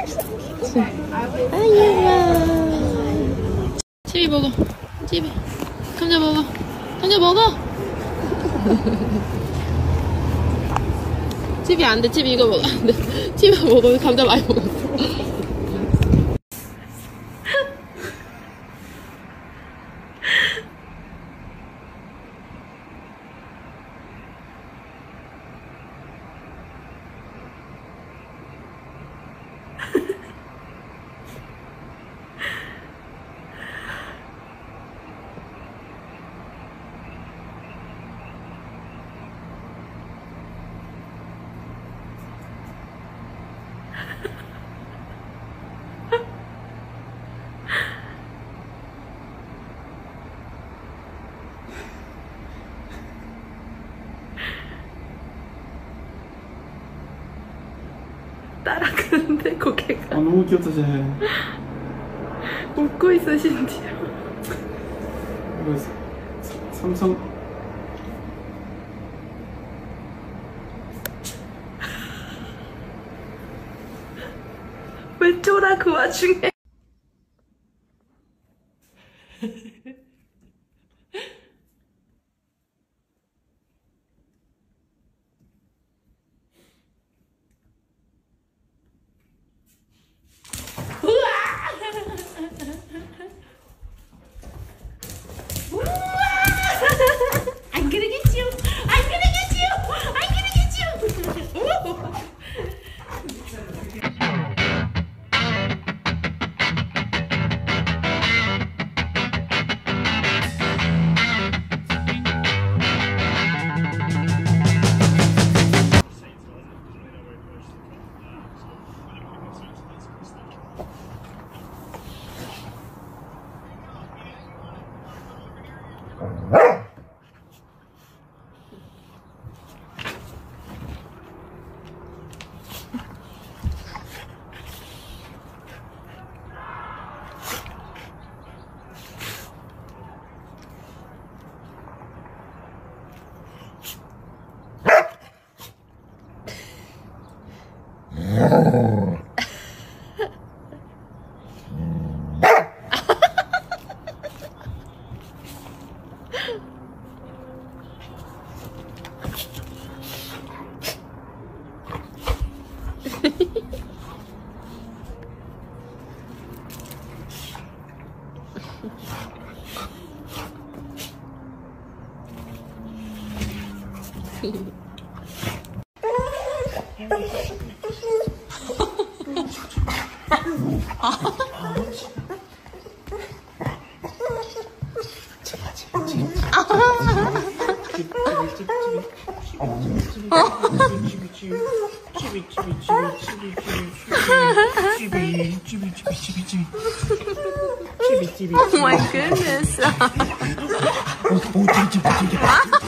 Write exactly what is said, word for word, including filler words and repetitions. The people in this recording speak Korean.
아이고. 치비 먹어. 치비. 감자 먹어. 감자 먹어. 치비 안 돼. 치비 이거 먹어. 안 돼. 치비 먹어. 감자 많이 먹었어. 따라가는데 고개가. 아 너무 귀엽다 쟤. 웃고 있어 심지어. 이거 삼성. 왜 쫄아 그 와중에. I'm gonna get you. I'm gonna get you. I'm gonna get you. Oh my goodness.